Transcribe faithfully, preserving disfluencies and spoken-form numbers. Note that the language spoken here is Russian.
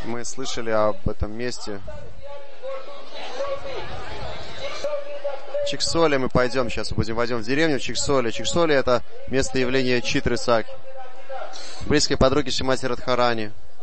Мы слышали об этом месте. Чиксоли мы пойдем сейчас, будем войдем в деревню Чиксоли. Чиксоли — это место явления Читры Саки, близкой подруги Шримати Радхарани.